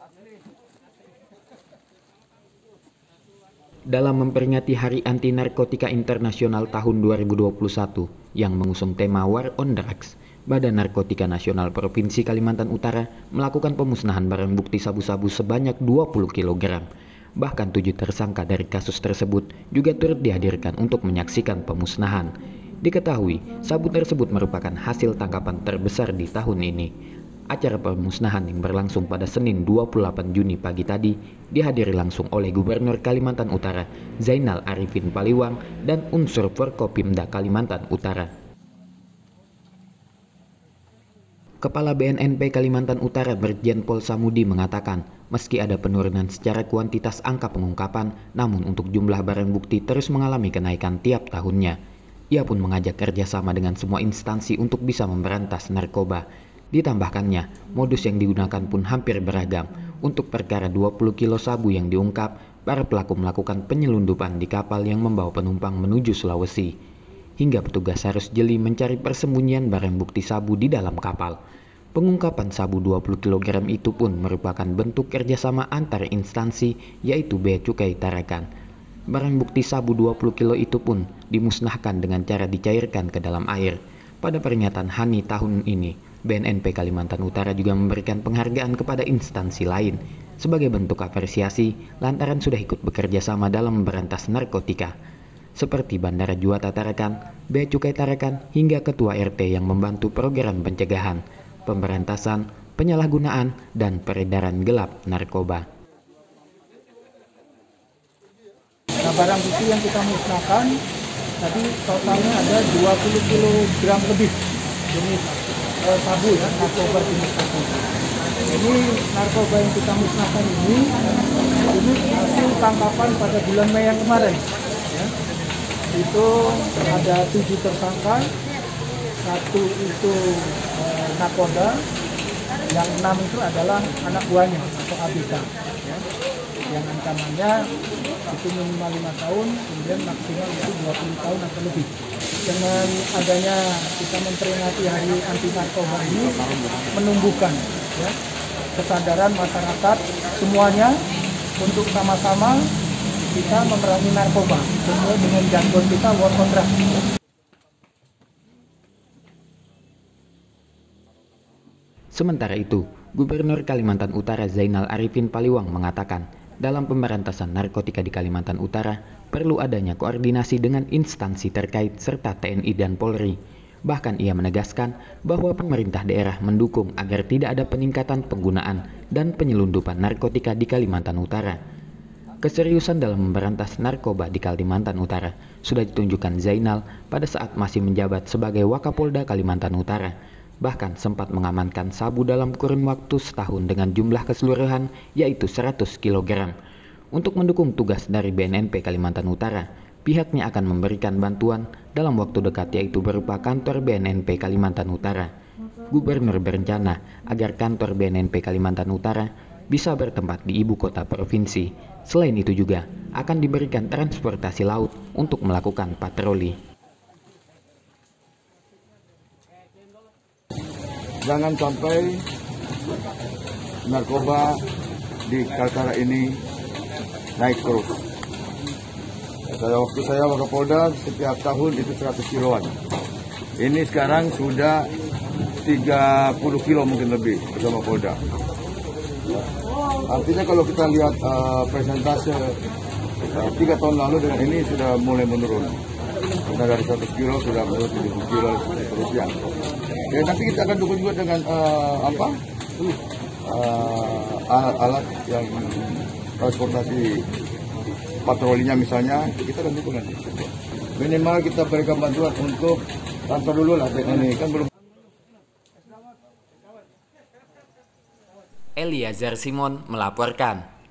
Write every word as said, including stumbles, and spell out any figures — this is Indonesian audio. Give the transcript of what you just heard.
Dalam memperingati Hari Anti Narkotika Internasional tahun dua ribu dua puluh satu yang mengusung tema War on Drugs, Badan Narkotika Nasional Provinsi Kalimantan Utara melakukan pemusnahan barang bukti sabu-sabu sebanyak dua puluh kilogram. Bahkan tujuh tersangka dari kasus tersebut juga turut dihadirkan untuk menyaksikan pemusnahan. Diketahui, sabu tersebut merupakan hasil tangkapan terbesar di tahun ini. Acara pemusnahan yang berlangsung pada Senin dua puluh delapan Juni pagi tadi dihadiri langsung oleh Gubernur Kalimantan Utara Zainal Arifin Paliwang dan unsur Forkopimda Kalimantan Utara. Kepala B N N P Kalimantan Utara Brigjen Pol Samudi mengatakan, meski ada penurunan secara kuantitas angka pengungkapan, namun untuk jumlah barang bukti terus mengalami kenaikan tiap tahunnya. Ia pun mengajak kerjasama dengan semua instansi untuk bisa memberantas narkoba. Ditambahkannya, modus yang digunakan pun hampir beragam. Untuk perkara dua puluh kilo sabu yang diungkap, para pelaku melakukan penyelundupan di kapal yang membawa penumpang menuju Sulawesi. Hingga petugas harus jeli mencari persembunyian barang bukti sabu di dalam kapal. Pengungkapan sabu dua puluh kilogram itu pun merupakan bentuk kerjasama antar instansi, yaitu Bea Cukai Tarakan. Barang bukti sabu dua puluh kilo itu pun dimusnahkan dengan cara dicairkan ke dalam air. Pada peringatan H A N I tahun ini, B N N P Kalimantan Utara juga memberikan penghargaan kepada instansi lain sebagai bentuk apresiasi lantaran sudah ikut bekerja sama dalam memberantas narkotika, seperti Bandara Juanda Tarakan, Bea Cukai Tarakan, hingga Ketua R T yang membantu program pencegahan, pemberantasan, penyalahgunaan, dan peredaran gelap narkoba. Nah, barang bukti yang kita musnahkan tadi totalnya ada dua puluh kilogram lebih jenis eh, sabu ya, narkoba jenis sabu. Ini narkoba yang kita musnahkan ini ini hasil tangkapan pada bulan Mei yang kemarin ya. Itu ada tujuh tersangka, satu itu eh, nakoda, yang enam itu adalah anak buahnya atau A B K ya. Yang ancamannya itu minimal lima tahun, kemudian maksimal itu dua puluh tahun atau lebih. Dengan adanya kita memperingati Hari Anti Narkoba ini menumbuhkan ya, kesadaran masyarakat semuanya untuk sama-sama kita memerangi narkoba sesuai dengan jargon kita War on Drugs. Sementara itu, Gubernur Kalimantan Utara Zainal Arifin Paliwang mengatakan, dalam pemberantasan narkotika di Kalimantan Utara perlu adanya koordinasi dengan instansi terkait serta T N I dan Polri. Bahkan ia menegaskan bahwa pemerintah daerah mendukung agar tidak ada peningkatan penggunaan dan penyelundupan narkotika di Kalimantan Utara. Keseriusan dalam memberantas narkoba di Kalimantan Utara sudah ditunjukkan Zainal pada saat masih menjabat sebagai Wakapolda Kalimantan Utara. Bahkan sempat mengamankan sabu dalam kurun waktu setahun dengan jumlah keseluruhan yaitu seratus kilogram. Untuk mendukung tugas dari B N N P Kalimantan Utara, pihaknya akan memberikan bantuan dalam waktu dekat yaitu berupa kantor B N N P Kalimantan Utara. Gubernur berencana agar kantor B N N P Kalimantan Utara bisa bertempat di ibu kota provinsi. Selain itu juga akan diberikan transportasi laut untuk melakukan patroli. Jangan sampai narkoba di Kaltara ini naik terus. Pada waktu saya Wakapolda setiap tahun itu seratus kiloan. Ini sekarang sudah tiga puluh kilo mungkin lebih bersama Polda. Artinya kalau kita lihat uh, presentase uh, tiga tahun lalu dengan ini sudah mulai menurun. Karena dari seratus kilo sudah menurun tujuh puluh kilo terusnya. Ya, nanti kita akan dukung juga dengan uh, apa alat-alat uh, yang transportasi patrolinya misalnya, kita akan dukung nanti. Minimal kita berikan bantuan untuk kantor dulu lah, ini kan belum. Eliezer Simon melaporkan.